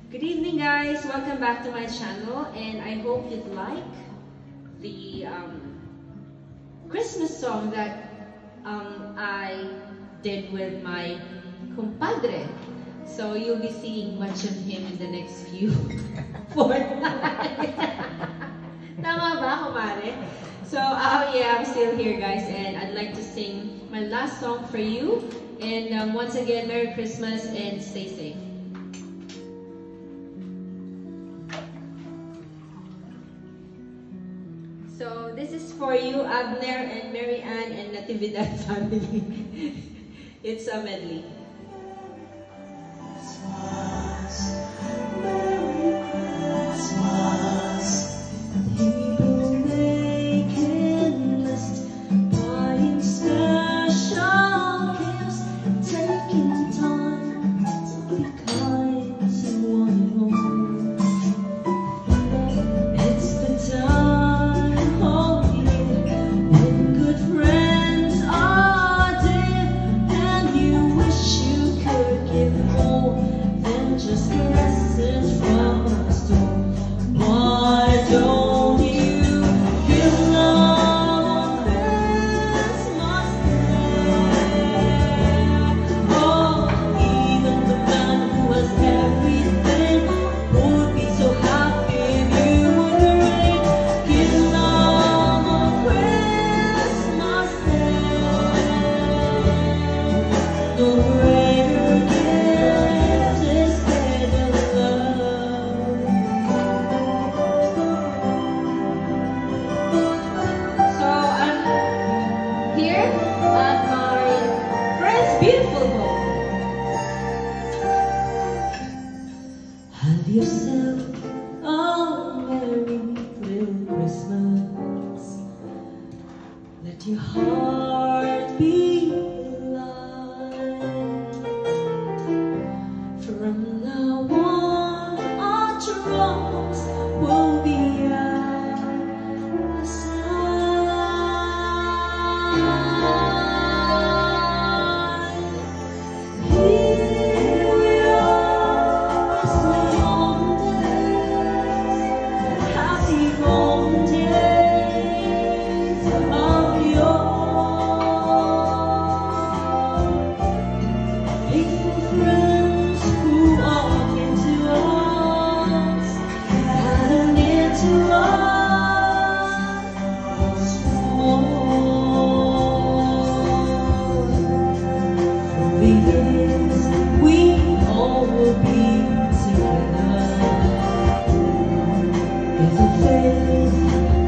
Good evening, guys. Welcome back to my channel, and I hope you'd like the Christmas song that I did with my compadre. So you'll be seeing much of him in the next few fortnights. Tama ba, kumare? So, yeah, I'm still here, guys, and I'd like to sing my last song for you. And once again, Merry Christmas and stay safe. So this is for you, Abner and Mary Ann and Natividad family. It's a medley. Have yourself a merry little Christmas. Let your heart be light. From now on, our drums will be at our side. Here we are, happy golden days of yore. Faithful friends who walk into us, and near to us once more. For the years we all will be together. If a faith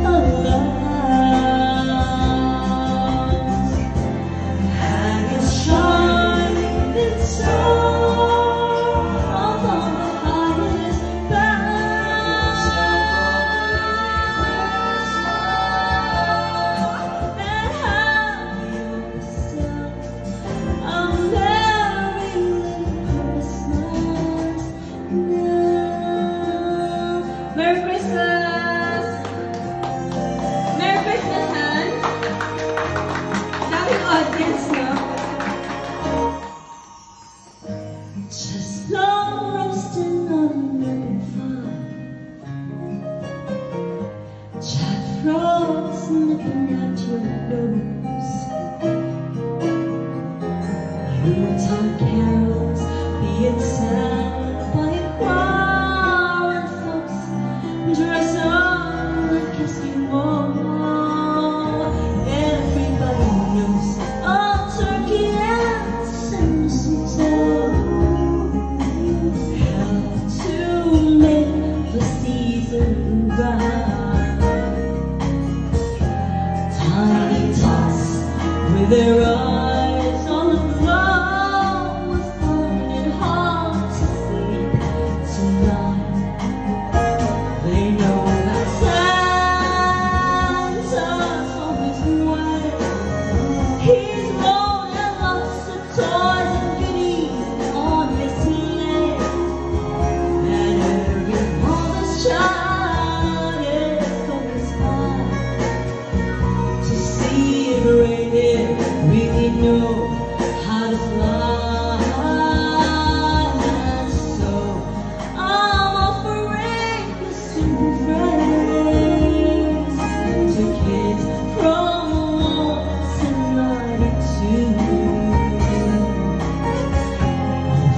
allows, hang your shining star up on the highest bough, and have yourself a merry little Christmas now. Merry Christmas! Merry Christmas, Hans! Daming audience, no? Just long roasting on an open fire, Jack Frost nipping at your nose, Yuletide carols being sung by a choir, and folks dress up like Eskimo. Everybody knows all turkey and mistletoe help to make the season bright. Tiny tots with their eyes on the glow, with burning hearts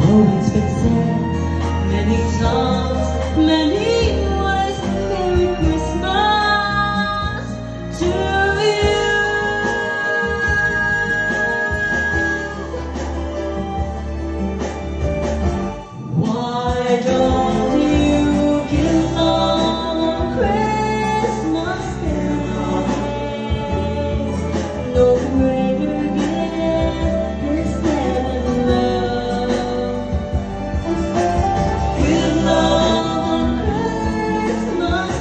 though it's been said many times, many ways, Merry Christmas to you. Why don't you give love Christmas Day? No greater gift is than love. Give love on Christmas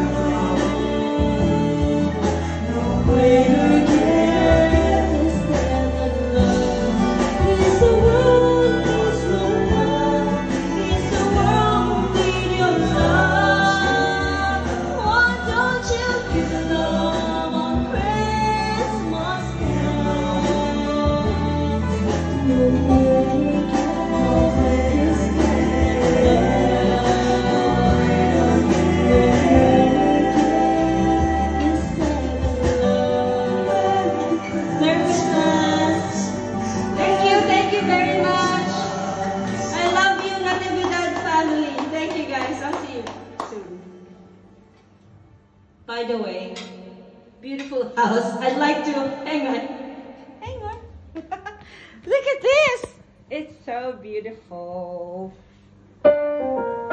Day. No greater gift is than love. It's the world, it's the world, it's the world need your love. Why don't you give love on Christmas Day? No greater gift is Thank you very much. I love you, Natividad family. Thank you guys. I'll see you soon. By the way, beautiful house. I'd like to hang on. Hang on. Look at this. It's so beautiful.